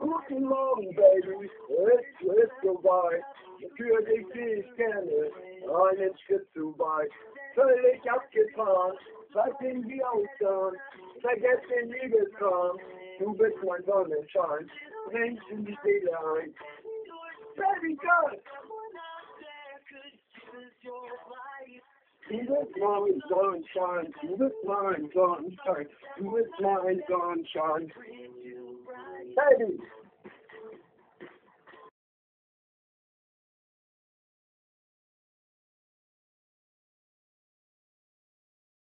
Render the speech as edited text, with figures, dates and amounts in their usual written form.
Guten Morgen, Baby, es ist soweit. Für dich gehe ich gerne einen Schritt zu weit. Völlig abgefahren, seitdem wir aussahen. Vergess den Liebeskram, du bist mein Sonnenschein. Bringst in die Seele ein. Baby girl! Du bist mein Sonnenschein, du bist mein Sonnenschein, du bist mein Sonnenschein. Baby!